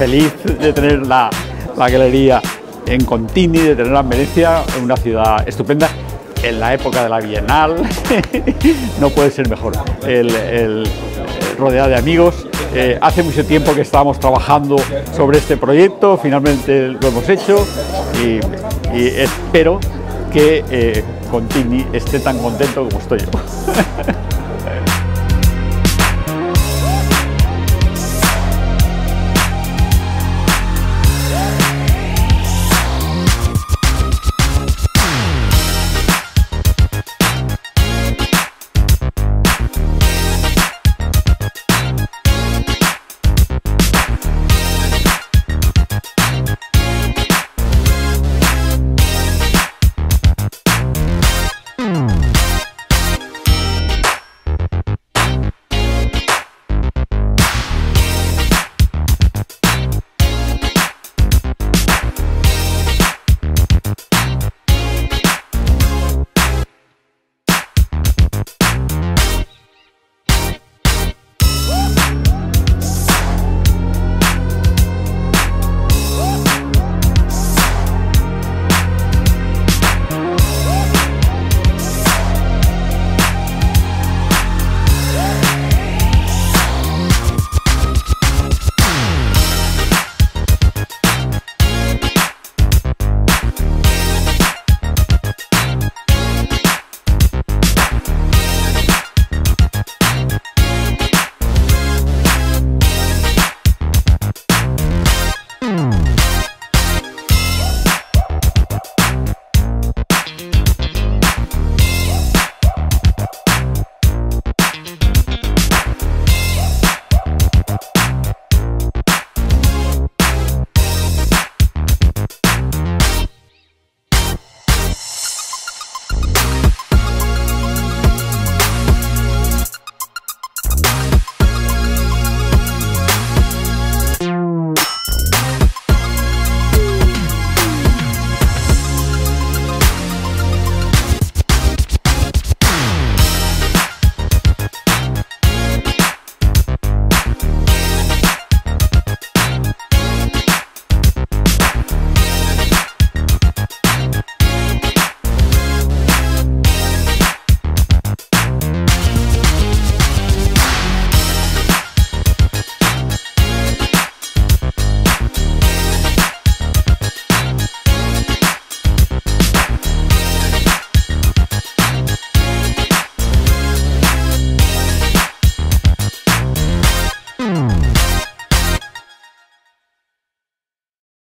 feliz de tener la galería en Contini, de tenerla en Venecia, una ciudad estupenda, en la época de la Bienal. No puede ser mejor. Rodeada de amigos. Hace mucho tiempo que estábamos trabajando sobre este proyecto, finalmente lo hemos hecho y espero que Contini esté tan contento como estoy yo.